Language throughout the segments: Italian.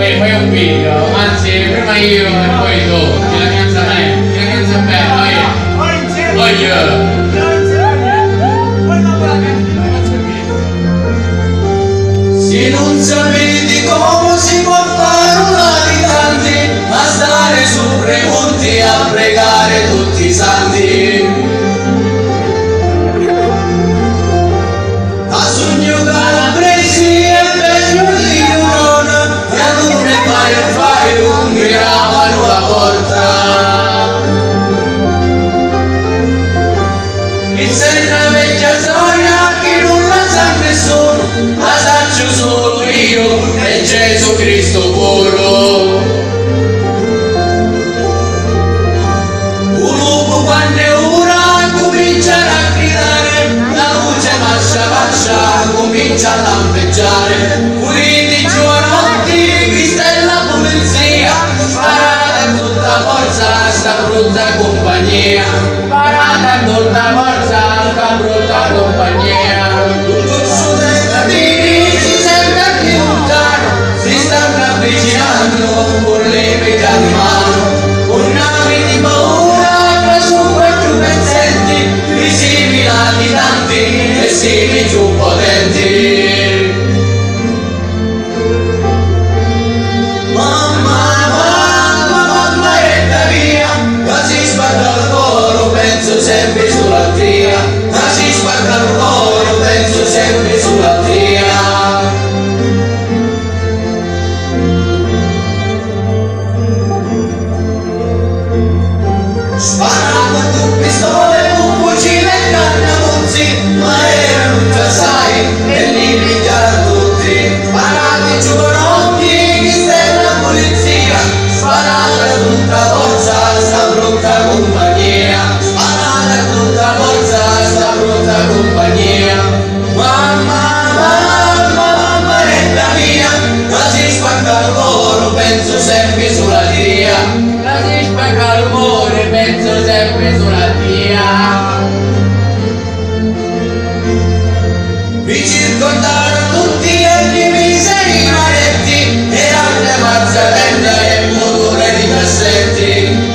fai un video, anzi prima io e poi tu, ti la canza bene, voglio. Se non sapete come si può fare una di tanti, a stare sopra i monti a pregare tutti i santi. A sogno calabresi e bello di corona, e a non ne fai un gravano la porta. In una vecchia storia che non la sa nessuno, la saccio solo io e Gesù Cristo puro. Un lupo quando è ora comincia a gridare, la luce fascia comincia a lampeggiare, puliti giovanotti, Cristo è la polizia, sparate a tutta forza sta brutta compagnia, sparate a tutta forza sta brutta compagnia. Un corso dei bambini si sente più lontano, si stanno avvicinando con le pietre di mano, con navi di paura che su quattro pezzenti, visibili latitanti e simili più potenti. Mamma retta via, così sparta il coro, penso sempre sulla tria, così sparta il coro, penso sempre sulla tria. Sparava con pistole, con fucile e cannamuzzi, ma erano già sai e li pigliano tutti. Sparate giovanotti, chi sta la polizia, sparate a tutta forza sta brutta compagnia, sparate a tutta forza sta brutta compagnia. Mamma retta mia, così spacca il coro, penso sempre sulla tria, così spacca il coro, penso sempre sulla tria. Vi circondarono tutti e divise i maretti, e altre mazzatelle e motore di cassetti.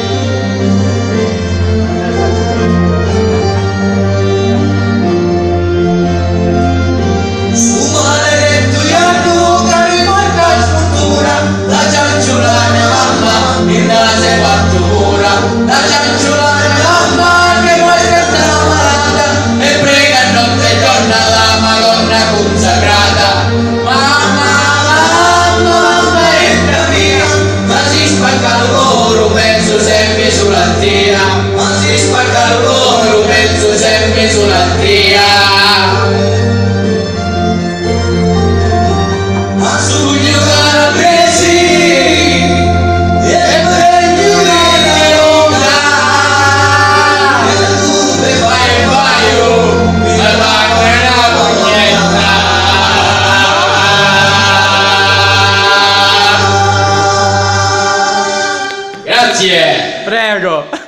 Su maledetto iardo che mi porta sfortuna, la cianciula mia mamma in nase fatto pura, la cianciula mia mamma che vuoi che sta malata e prega notte e giorno la Madonna consacrata. Mamma retta mia, ma si spacca il coro, penso sempre sulla tria, ma si spacca il coro, penso sempre sulla tria. A sogno calabresi e bello di Roma, e tu te vai e la pugnetta. Grazie! Prego!